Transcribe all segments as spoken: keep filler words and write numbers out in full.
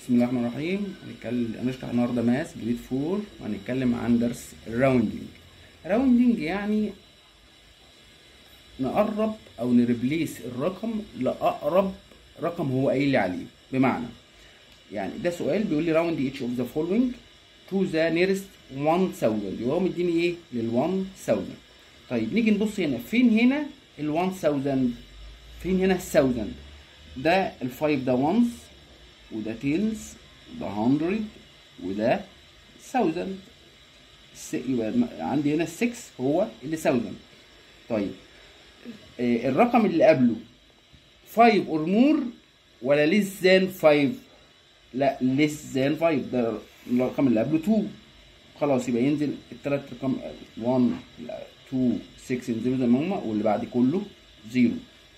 بسم الله الرحمن الرحيم. هنتكلم هنشرح النهارده ماس جريد فور، وهنتكلم عن درس الراوندينج. راوندينج يعني نقرب او نريبليس الرقم لاقرب رقم هو قايل لي عليه. بمعنى يعني ده سؤال بيقول لي راوند each of the following to the nearest one thousand، يبقى هو مديني ايه لل one thousand. طيب نيجي نبص هنا، فين هنا ال one thousand؟ فين هنا ال thousand؟ ده ال five ده ones، وده tens، وده hundred، وده thousand. يبقى عندي هنا six هو اللي thousand. طيب آه الرقم اللي قبله five or more ولا less than five؟ لا less than five، ده الرقم اللي قبله two. خلاص يبقى ينزل الثلاث رقم one two six ينزلوا زي ما هما، واللي بعد كله زيرو.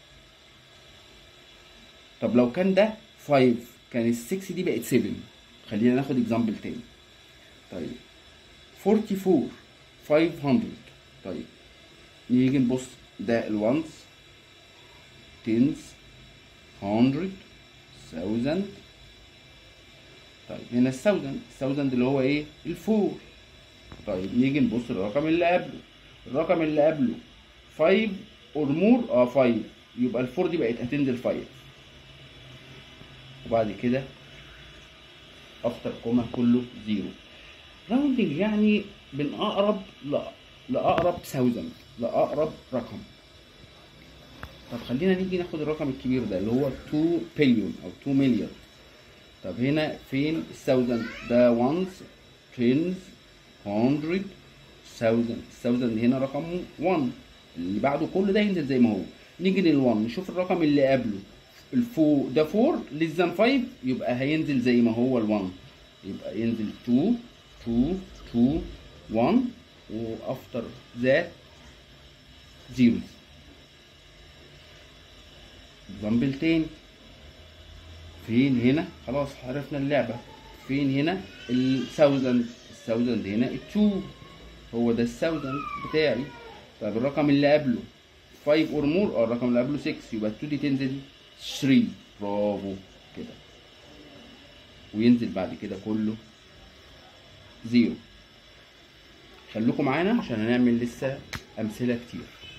طب لو كان ده five كان ال six دي بقت seven. خلينا ناخد اكزامبل تاني. طيب forty-four five hundred. طيب نيجي نبص، ده الونز tens hundred thousand. طيب هنا الثاوزند، الثاوزند اللي هو ايه الفور. طيب نيجي نبص للرقم اللي قبله، الرقم اللي قبله five or more اه five، يبقى الفور دي بقت هتنزل five، وبعد كده افتر كوما كله زيرو. راوندنج يعني بنقرب لاقرب ثاوزند، لاقرب رقم. طب خلينا نيجي ناخد الرقم الكبير ده اللي هو two billion او two million. طب هنا فين الثاوزند؟ ده ones tens hundred thousand. الثاوزند هنا رقمه one، اللي بعده كله ده ينزل زي ما هو. نيجي لل1 نشوف الرقم اللي قبله الفو ده four less than five، يبقى هينزل زي ما هو ال1، يبقى ينزل two two two one، وافتر ذات زيرو. اكزامبل تاني، فين هنا خلاص عرفنا اللعبة، فين هنا الثاوزند؟ الثاوزند هنا التو، هو ده الثاوزند بتاعي. طيب الرقم اللي قبله five or more اه الرقم اللي قبله six، يبقى التو دي تنزل three. برافو كده، وينزل بعد كده كله زيرو. خليكم معانا عشان هنعمل لسه امثله كتير.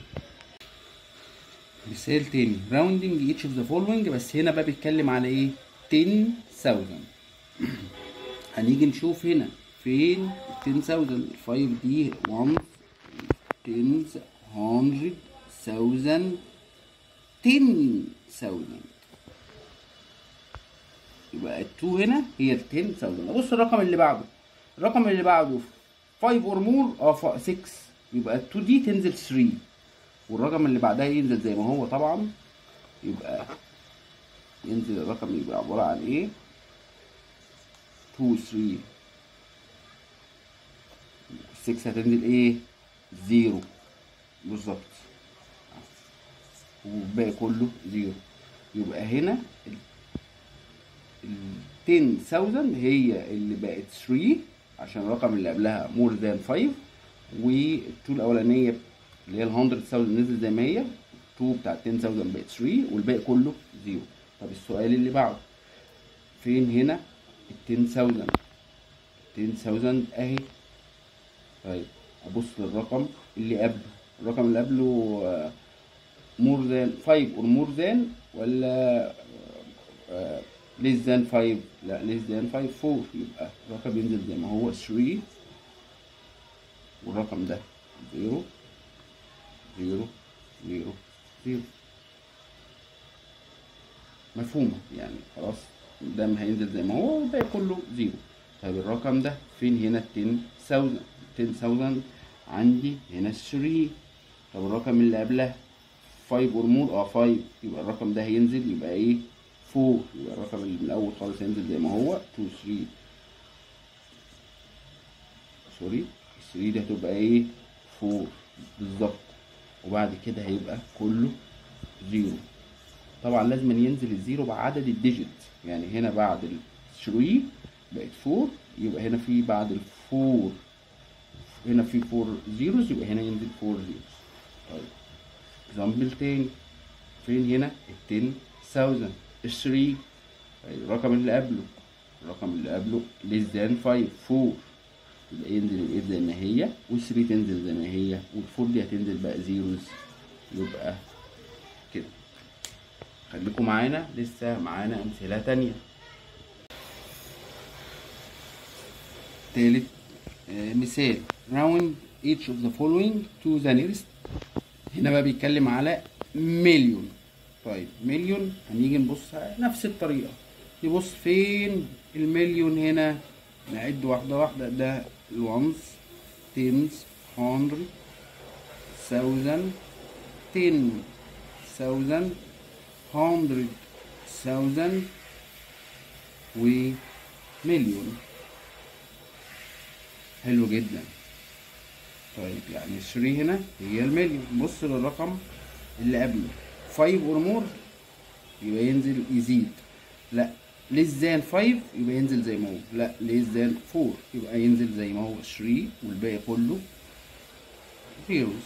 مثال تاني راوندنج each of the following، بس هنا بقى بيتكلم على ايه ten thousand. هنيجي نشوف هنا فين ten thousand. five دي one tens hundred thousand ten thousand، يبقى التو هنا هي ال ten thousand. ابص الرقم اللي بعده، الرقم اللي بعده five or more اه six، يبقى التو دي تنزل three، والرقم اللي بعدها ينزل زي ما هو طبعا، يبقى ينزل الرقم يبقى عبارة عن ايه two three. six هتنزل ايه زيرو بالظبط، والباقي كله زيرو. يبقى هنا ال ten thousand هي اللي بقت three عشان الرقم اللي قبلها more than five، والتو الاولانيه اللي هي ال hundred thousand نزل زي ما هي، two بتاع ten thousand بقت three، والباقي كله زيرو. طب السؤال اللي بعده، فين هنا ال ten thousand؟ ten thousand اهي. طيب ابص للرقم اللي قبله، الرقم اللي قبله more than five or more than ولا less than five؟ لا less than five four، يبقى الرقم ينزل زي ما هو three، والرقم ده zero zero zero zero. مفهومة يعني خلاص، ده هينزل زي ما هو والباقي كله زيرو. طيب الرقم ده فين هنا ten thousand؟ ten thousand عندي هنا three. طب الرقم اللي قبلها five or more اه five، يبقى الرقم ده هينزل يبقى ايه four، يبقى الرقم اللي من الاول خالص هينزل زي ما هو two three سوري three دي هتبقى ايه four بالظبط، وبعد كده هيبقى كله زيرو. طبعا لازم ينزل الزيرو بعدد الديجيت، يعني هنا بعد ال three بقت four، يبقى هنا في بعد ال four هنا في four zeros، يبقى هنا ينزل four zeros. طيب اكزامبل تاني، فين هنا ال ten thousand؟ ال three. طيب الرقم اللي قبله الرقم اللي قبله less than خمسة أربعة، يبقى ينزل الاف زي ما هي، والثري تنزل زي ما هي، والفور دي هتنزل بقى زيروز، يبقى كده. خليكم معانا لسه معانا امثله تانية. تالت آه مثال round each of the following to the nearest. هنا بقى بيتكلم على مليون. طيب مليون هنيجي نبص نفس الطريقه، نبص فين المليون هنا، نعد واحده واحده. ده الونز، تنز، هندرد، ثاوزند، تن، ثاوزند، هندرد، ثاوزند، ومليون. حلو جدا. طيب يعني ثري هنا هي المليون. بص للرقم اللي قبله خمسة اور مور يبقى ينزل يزيد، لا less than خمسة يبقى ينزل زي ما هو، لا less than أربعة يبقى ينزل زي ما هو ثري، والباقي كله زيروز.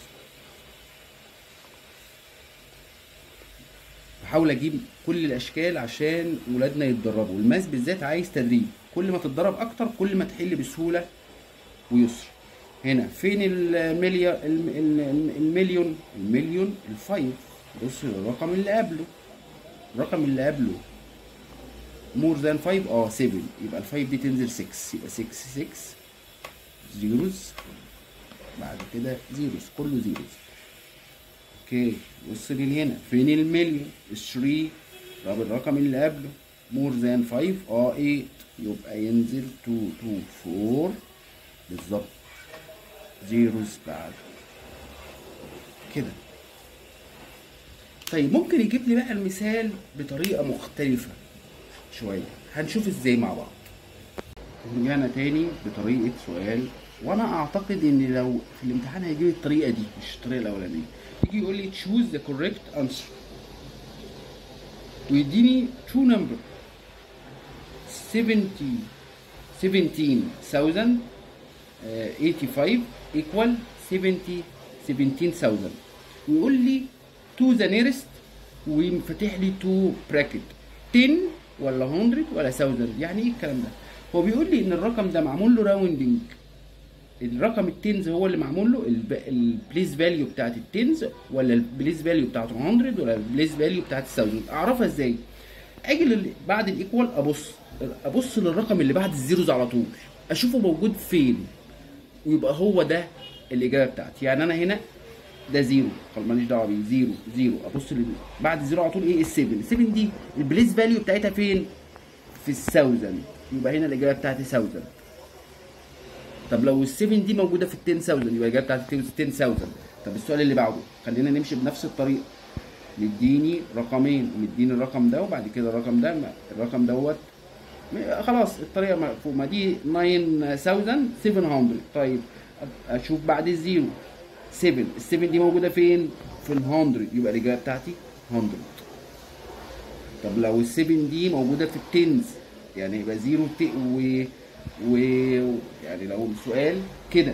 بحاول اجيب كل الاشكال عشان ولادنا يتدربوا. الماس بالذات عايز تدريب، كل ما تتدرب اكتر كل ما تحل بسهوله ويسر. هنا فين المليون؟ المليون المليون الفايف. بص للرقم اللي قبله، الرقم اللي قبله مور ذان خمسة، اه سبعة، يبقى الفايف دي تنزل ستة، يبقى ستة ستة زيروز، بعد كده زيروز، كله زيروز. اوكي بص لي هنا فين المليون؟ ثري، طب الرقم اللي قبله مور ذان خمسة، اه تمانية، يبقى ينزل اتنين اتنين أربعة بالظبط، زيروز بعد كده. طيب ممكن يجيب لي بقى المثال بطريقه مختلفه شويه، هنشوف ازاي مع بعض. رجعنا تاني بطريقه سؤال، وانا اعتقد ان لو في الامتحان هيجيب الطريقه دي مش الطريقه الاولانيه. يجي يقول لي choose the correct answer ويديني two number seventy seventeen thousand eighty-five equal seventy seventeen thousand، ويقول لي to the nearest ويفتح لي تو براكت ten ولا hundred ولا thousand. يعني ايه الكلام ده؟ هو بيقول لي ان الرقم ده معمول له راوندنج، الرقم التنز هو اللي معمول له البليس فاليو بتاعت التنز ولا البليس فاليو بتاعت هندرد ولا البليس فاليو بتاعت ثاوزند. اعرفها ازاي؟ اجي بعد الايكوال ابص ابص للرقم اللي بعد الزيروز على طول، اشوفه موجود فين ويبقى هو ده الاجابه بتاعتي. يعني انا هنا ده زيرو، خلاص ماليش دعوه بيه، زيرو زيرو، ابص بعد الزيرو على طول ايه؟ السبعة، السبعة دي البليس فاليو بتاعتها فين؟ في الثاوزند، يبقى هنا الاجابه بتاعتي ثاوزند. طب لو السبعة دي موجوده في التن ثاوزند يبقى الاجابه بتاعتي تن ثاوزند. طب السؤال اللي بعده خلينا نمشي بنفس الطريقه، مديني رقمين ومديني الرقم ده وبعد كده الرقم ده، الرقم دوت خلاص الطريقه مفهومه، دي تسعة آلاف وسبعمية. طيب اشوف بعد الزيرو سبعة، السبعة دي موجوده فين؟ في ال مية، يبقى الاجابه بتاعتي مية. طب لو السبعة دي موجوده في التنز يعني يبقى زيرو ت و و يعني لو السؤال كده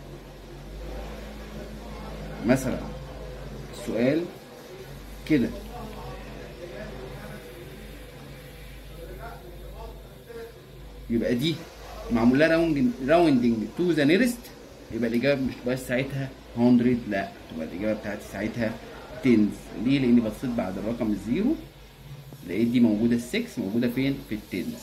مثلا، السؤال كده يبقى دي معمول لها راوندنج راوندنج تو ذا نيرست، يبقى الاجابه مش بس ساعتها مية، لا تبقى الاجابه بتاعتي ساعتها تنز. ليه؟ لاني بصيت بعد الرقم الزيرو لقيت دي موجوده الستة موجوده فين؟ في التنز.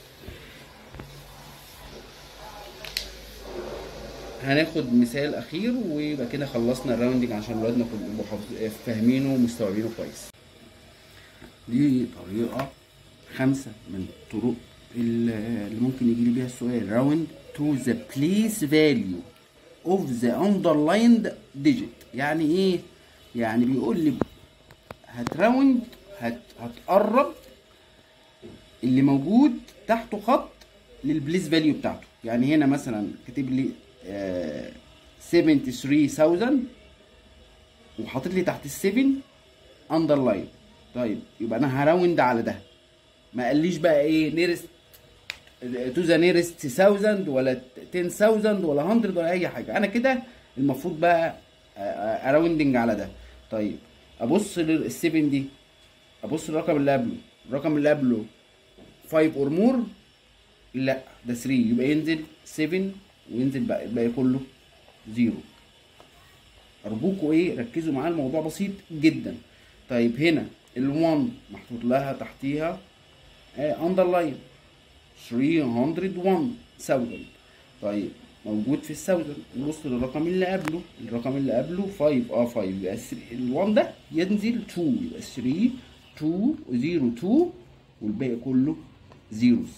هناخد مثال اخير ويبقى كده خلصنا الراوندنج عشان ولادنا يبقوا فاهمينه ومستوعبينه كويس. دي طريقه خمسه من الطرق اللي ممكن يجي لي بيها السؤال. راوند تو ذا بليس فاليو اوف ذا اندرلايند ديجيت. يعني ايه؟ يعني بيقول لي هتراوند، هت هتقرب اللي موجود تحته خط للبليس فاليو بتاعته. يعني هنا مثلا كاتب لي سبعة وسبعين ألف وحاطط لي تحت السبعة اندرلاين، طيب يبقى انا هراوند على ده، ما قاليش بقى ايه نيرست تو ذا نيرست ألف ولا عشرة آلاف ولا مية ولا اي حاجه. انا كده المفروض بقى اراوندنج على ده. طيب ابص للسبعة دي، ابص للرقم اللي قبله، الرقم اللي قبله خمسة اور مور لا ده تلاتة، يبقى ينزل سبعة وينزل بقى الباقي كله زيرو. ارجوكوا ايه ركزوا معايا، الموضوع بسيط جدا. طيب هنا ال1 محطوط لها تحتيها اندرلاين ثلاثمية وواحد ثاوزند. طيب موجود في الثاوزند، نبص للرقم اللي قبله، الرقم اللي قبله خمسة اه خمسة، يبقى ال1 ده ينزل اتنين، يبقى تلاتة اتنين صفر اتنين والباقي كله زيروز.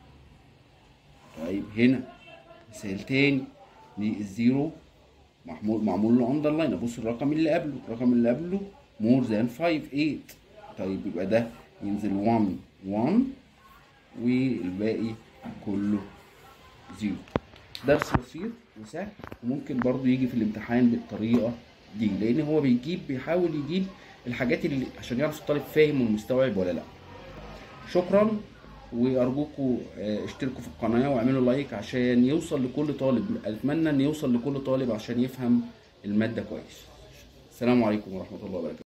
طيب هنا مثال تاني للزيرو معمول معمول له اندرلاين، ابص الرقم اللي قبله، الرقم اللي قبله مور ذان خمسة تمانية. طيب يبقى ده ينزل واحد واحد والباقي كله زيرو. درس بسيط وسهل، وممكن برضو يجي في الامتحان بالطريقه دي، لان هو بيجيب بيحاول يجيب الحاجات اللي عشان يعرف الطالب فاهم ومستوعب ولا لا. شكرا، وارجوكم اشتركوا في القناه واعملوا لايك عشان يوصل لكل طالب، اتمنى ان يوصل لكل طالب عشان يفهم الماده كويس. السلام عليكم ورحمه الله وبركاته.